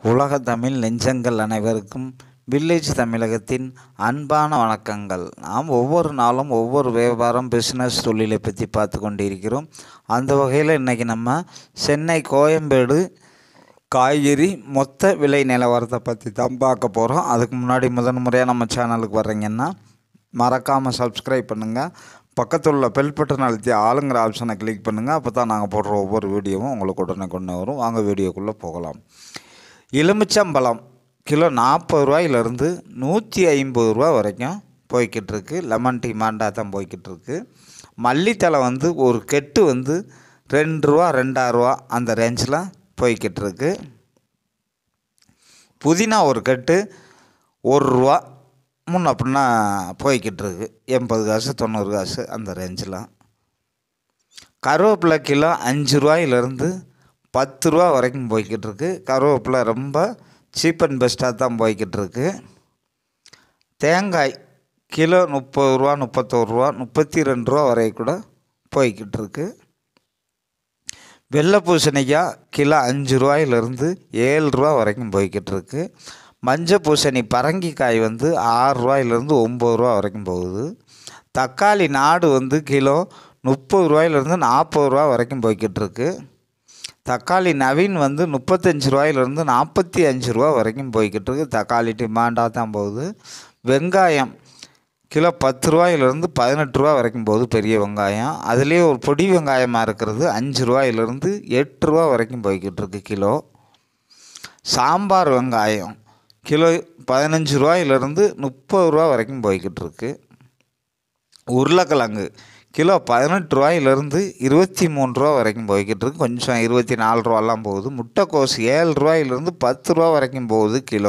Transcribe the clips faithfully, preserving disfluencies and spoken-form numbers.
உலக தமிழ் நெஞ்சங்கள் அனைவருக்கும் வில்லேஜ் தமிழகத்தின் அன்பான வணக்கங்கள். நாம் ஒவ்வொரு நாளும் ஒவ்வொரு வியாபாரம் பிஸ்னஸ் தொழிலை பற்றி பார்த்து கொண்டிருக்கிறோம். அந்த வகையில் இன்றைக்கி நம்ம சென்னை கோயம்பேடு காய்கறி மொத்த விலை நிலவரத்தை பற்றி தான் பார்க்க போகிறோம். அதுக்கு முன்னாடி முதன் முறையாக நம்ம சேனலுக்கு வர்றீங்கன்னா மறக்காமல் சப்ஸ்கிரைப் பண்ணுங்கள். பக்கத்தில் உள்ள பெல் பட்டன் அழுத்தி ஆளுங்கிற ஆப்ஷனை கிளிக் பண்ணுங்கள். அப்போ தான் நாங்கள் போடுற ஒவ்வொரு வீடியோவும் உங்களுக்கு உடனே கொண்டு வரும். வாங்க வீடியோக்குள்ளே போகலாம். எலுமிச்சம்பழம் கிலோ நாற்பது ரூபாயிலிருந்து நூற்றி ஐம்பது ரூபா வரைக்கும் போய்கிட்டு இருக்கு. லெமன் டீ மாண்டா தான் போய்கிட்டு இருக்கு. மல்லித்தலை வந்து ஒரு கெட்டு வந்து ரெண்டு ரூபா ரெண்டாயிரரூவா அந்த ரேஞ்சில் போய்கிட்டு இருக்கு. புதினா ஒரு கட்டு ஒரு ரூபா முன்ன அப்படின்னா போய்கிட்டு இருக்கு. எண்பது காசு தொண்ணூறு காசு அந்த ரேஞ்சில். கருவேப்பிலை கிலோ அஞ்சு ரூபாயிலிருந்து பத்து ரூபா வரைக்கும் போய்கிட்டு இருக்கு. கருவேப்பிலை ரொம்ப சீப் அண்ட் பெஸ்ட்டாக தான் போய்கிட்டு இருக்கு. தேங்காய் கிலோ முப்பது ரூபா முப்பத்தோரு ரூபா முப்பத்தி ரெண்டு ரூபா வரை கூட போய்கிட்டு இருக்கு. வெள்ளை பூசணிக்காய் கிலோ அஞ்சு ரூபாயிலிருந்து ஏழு ரூபா வரைக்கும் போய்கிட்டு இருக்கு. மஞ்சள் பூசணி பரங்கிக்காய் வந்து ஆறு ரூபாயிலிருந்து ஒம்பது ரூபா வரைக்கும் போகுது. தக்காளி நாடு வந்து கிலோ முப்பது ரூபாயிலிருந்து நாற்பது ரூபா வரைக்கும் போய்கிட்டு இருக்கு. தக்காளி நவீன் வந்து முப்பத்தஞ்சு ரூபாயிலிருந்து நாற்பத்தி அஞ்சு ரூபா வரைக்கும் போய்கிட்டு இருக்கு. தக்காளி டிமாண்டாக தான் போகுது. வெங்காயம் கிலோ பத்து ரூபாயிலிருந்து பதினெட்டு ரூபா வரைக்கும் போகுது பெரிய வெங்காயம். அதுலேயே ஒரு பொடி வெங்காயமாக இருக்கிறது அஞ்சு ரூபாயிலிருந்து எட்டு ரூபா வரைக்கும் போய்கிட்டு இருக்கு கிலோ. சாம்பார் வெங்காயம் கிலோ பதினஞ்சு ரூபாயிலிருந்து முப்பது ரூபா வரைக்கும் போய்கிட்டு இருக்கு. உருளைக்கிழங்கு கிலோ பதினெட்டு ரூபாயிலிருந்து இருபத்தி மூணு ரூபா வரைக்கும் போய்கிட்டு இருக்கு. கொஞ்சம் இருபத்தி நாலு ரூபாலாம் போகுது. முட்டைக்கோஸ் ஏழு ரூபாயிலிருந்து பத்து ரூபா வரைக்கும் போகுது கிலோ.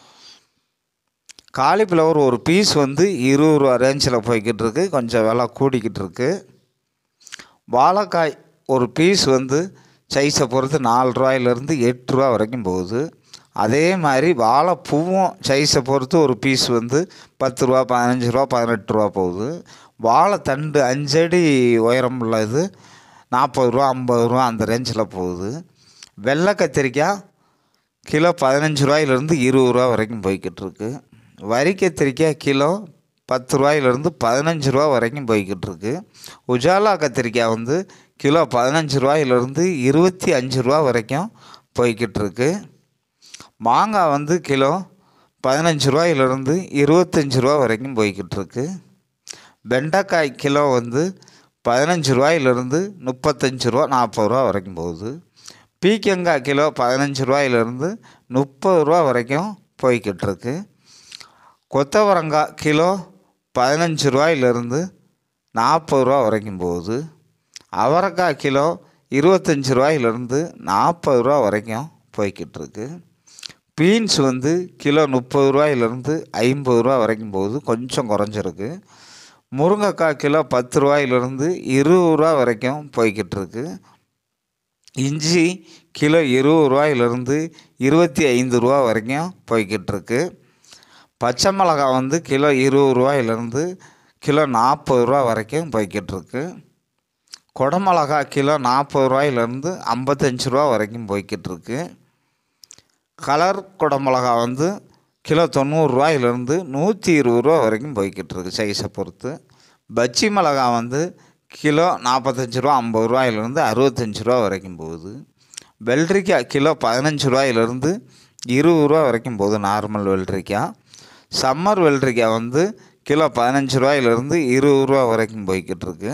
காலிஃப்ளவர் ஒரு பீஸ் வந்து இருபது ரூபா ரேஞ்சில் போய்கிட்டு இருக்கு. கொஞ்சம் விலை கூடிக்கிட்டு இருக்கு. வாழைக்காய் ஒரு பீஸ் வந்து சைஸை பொறுத்து நாலு ரூபாயிலிருந்து எட்டு ரூபா வரைக்கும் போகுது. அதே மாதிரி வாழைப்பூவும் சைஸை பொறுத்து ஒரு பீஸ் வந்து பத்து ரூபா பதினஞ்சு ரூபா பதினெட்டு ரூபா போகுது. வாழைத்தண்டு அஞ்சடி உயரம் உள்ளது நாற்பது ரூபா ஐம்பது ரூபா அந்த ரேஞ்சில் போகுது. வெள்ளை கத்திரிக்காய் கிலோ பதினஞ்சு ரூபாயிலிருந்து இருபது ரூபா வரைக்கும் போய்கிட்டு இருக்கு. வரி கத்திரிக்காய் கிலோ பத்து ரூபாயிலிருந்து பதினஞ்சு ரூபா வரைக்கும் போய்கிட்டு இருக்கு. உஜாலா கத்திரிக்காய் வந்து கிலோ பதினஞ்சு ரூபாயிலிருந்து இருபத்தி அஞ்சு ரூபா வரைக்கும் போய்கிட்டு இருக்கு. மாங்காய் வந்து கிலோ பதினஞ்சு ரூபாயிலிருந்து இருபத்தஞ்சி ரூபா வரைக்கும் போய்கிட்டு இருக்கு. வெண்டைக்காய் கிலோ வந்து பதினஞ்சு ரூபாயிலிருந்து முப்பத்தஞ்சு ரூபா நாற்பது ரூபா வரைக்கும் போகுது. பீக்கங்காய் கிலோ பதினஞ்சு ரூபாயிலிருந்து முப்பது ரூபா வரைக்கும் போய்கிட்டு இருக்கு. கொத்தவரங்காய் கிலோ பதினஞ்சு ரூபாயிலிருந்து நாற்பது ரூபா வரைக்கும் போகுது. அவரைக்காய் கிலோ இருபத்தஞ்சி ரூபாயிலிருந்து நாற்பது ரூபா வரைக்கும் போய்கிட்டு இருக்கு. பீன்ஸ் வந்து கிலோ முப்பது ரூபாயிலிருந்து ஐம்பது ரூபா வரைக்கும் போகுது. கொஞ்சம் குறைஞ்சிருக்கு. முருங்கைக்காய் கிலோ பத்து ரூபாயிலிருந்து இருபது ரூபா வரைக்கும் போய்கிட்டு இருக்கு. இஞ்சி கிலோ இருபது ரூபாயிலிருந்து இருபத்தி ஐந்து ரூபா வரைக்கும் போய்கிட்டு இருக்கு. பச்சை மிளகாய் வந்து கிலோ இருபது ரூபாயிலிருந்து கிலோ நாற்பது ரூபா வரைக்கும் போய்கிட்டு இருக்கு. குடமிளகாய் கிலோ நாற்பது ரூபாயிலிருந்து ஐம்பத்தஞ்சு ரூபா வரைக்கும் போய்கிட்டு இருக்கு. கலர் குடமிளகா வந்து கிலோ தொண்ணூறு ரூபாயிலிருந்து நூற்றி இருபது ரூபா வரைக்கும் போய்கிட்டு இருக்கு சைஸை பொறுத்து. பச்சி மிளகா வந்து கிலோ நாற்பத்தஞ்சு ரூபா ஐம்பது ரூபாயிலிருந்து அறுபத்தஞ்சி ரூபா வரைக்கும் போகுது. வெள்ளரிக்காய் கிலோ பதினஞ்சு ரூபாயிலிருந்து இருபது ரூபா வரைக்கும் போகுது நார்மல் வெள்ளரிக்காய். சம்மர் வெள்ளரிக்காய் வந்து கிலோ பதினஞ்சு ரூபாயிலிருந்து இருபது ரூபா வரைக்கும் போய்கிட்டு இருக்கு.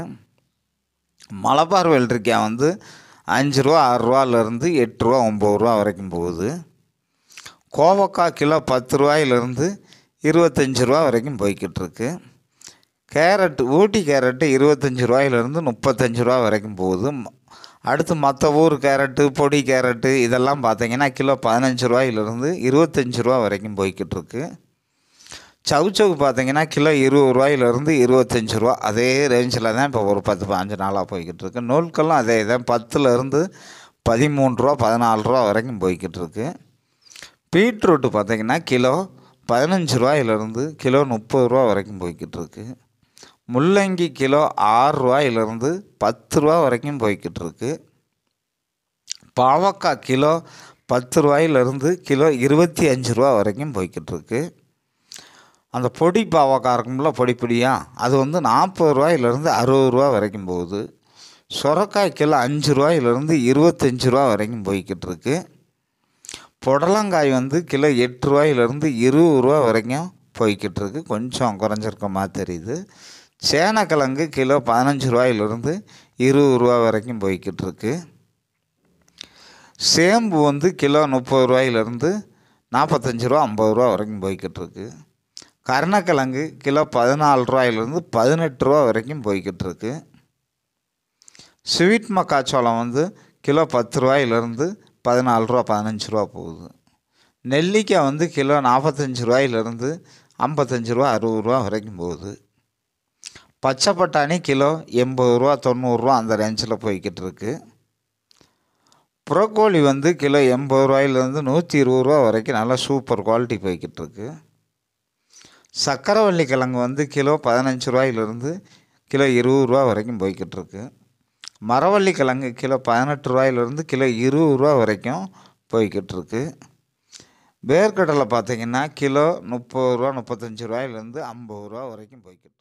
மலபார் வெள்ளரிக்காய் வந்து அஞ்சு ரூபா ஆறு ரூபாயிலிருந்து எட்டு ரூபா ஒம்பது ரூபா வரைக்கும் போகுது. கோவக்காய் கிலோ பத்து ரூபாயிலிருந்து இருபத்தஞ்சி ரூபா வரைக்கும் போய்கிட்டு இருக்கு. கேரட்டு ஊட்டி கேரட்டு இருபத்தஞ்சி ரூபாயிலிருந்து முப்பத்தஞ்சு ரூபா வரைக்கும் போகுது. அடுத்து மற்ற ஊர் கேரட்டு பொடி கேரட்டு இதெல்லாம் பார்த்திங்கன்னா கிலோ பதினஞ்சு ரூபாயிலிருந்து இருபத்தஞ்சி ரூபா வரைக்கும் போய்கிட்டு இருக்கு. சவுச்சவு பார்த்திங்கன்னா கிலோ இருபது ரூபாயிலிருந்து இருபத்தஞ்சி ரூபா அதே ரேஞ்சில் தான் இப்போ ஒரு பத்து பதினஞ்சு நாளாக போய்கிட்டு இருக்கு. நூல்கெல்லாம் அதே தான் பத்துலேருந்து பதிமூணு ரூபா பதினாலு ரூபா வரைக்கும் போய்கிட்டு இருக்கு. பீட்ரூட்டு பார்த்திங்கன்னா கிலோ பதினஞ்சு ரூபாயிலிருந்து கிலோ முப்பது ரூபா வரைக்கும் போய்கிட்டு இருக்கு. முள்ளங்கி கிலோ ஆறு ரூபாயிலிருந்து பத்து ரூபா வரைக்கும் போய்கிட்டு இருக்கு. பாவக்காய் கிலோ பத்து ரூபாயிலிருந்து கிலோ இருபத்தி அஞ்சு ரூபா வரைக்கும் போய்கிட்டுருக்கு. அந்த பொடி பாவக்காய் இருக்கும்ல, பொடி பொடியாக, அது வந்து நாற்பது ரூபாயிலிருந்து அறுபது ரூபா வரைக்கும் போகுது. சுரக்காய் கிலோ அஞ்சு ரூபாயிலிருந்து இருபத்தஞ்சி ரூபா வரைக்கும் போய்கிட்டு இருக்கு. புடலங்காய் வந்து கிலோ எட்டு ரூபாயிலிருந்து இருபது ரூபா வரைக்கும் போய்கிட்டு இருக்கு. கொஞ்சம் குறைஞ்சிருக்க மாதிரி தெரியுது. சேனக்கிழங்கு கிலோ பதினஞ்சு ரூபாயிலிருந்து இருபது ரூபா வரைக்கும் போய்கிட்டு இருக்கு. சேம்பு வந்து கிலோ முப்பது ரூபாயிலிருந்து நாற்பத்தஞ்சு ரூபா ஐம்பது ரூபா வரைக்கும் போய்கிட்டு இருக்கு. கருணக்கிழங்கு கிலோ பதினாலு ரூபாயிலிருந்து பதினெட்டு ரூபா வரைக்கும் போய்கிட்டு இருக்கு. ஸ்வீட் மக்காச்சோளம் வந்து கிலோ பத்து ரூபாயிலிருந்து பதினாலு ரூபா பதினஞ்சு ரூபா போகுது. நெல்லிக்காய் வந்து கிலோ நாற்பத்தஞ்சு ரூபாயிலிருந்து ஐம்பத்தஞ்சு ரூபா அறுபது ரூபா வரைக்கும் போகுது. பச்சை பட்டாணி கிலோ எண்பது ரூபா தொண்ணூறுரூவா அந்த ரேஞ்சில் போய்கிட்டு இருக்கு. ப்ரோக்கோலி வந்து கிலோ எண்பது ரூபாயிலிருந்து நூற்றி இருபது ரூபா வரைக்கும் நல்லா சூப்பர் குவாலிட்டி போய்கிட்டு இருக்கு. சக்கரவள்ளி கிழங்கு வந்து கிலோ பதினஞ்சு ரூபாயிலிருந்து கிலோ இருபது ரூபா வரைக்கும் போய்கிட்டு இருக்கு. மரவள்ளி கிழங்கு கிலோ பதினெட்டு ரூபாயிலிருந்து கிலோ இருபது ரூபா வரைக்கும் போய்கிட்டு இருக்கு. வேர்க்கடலை பார்த்திங்கன்னா கிலோ முப்பது ரூபா முப்பத்தஞ்சு ரூபாயிலேருந்து ஐம்பது ரூபா வரைக்கும் போய்கிட்டு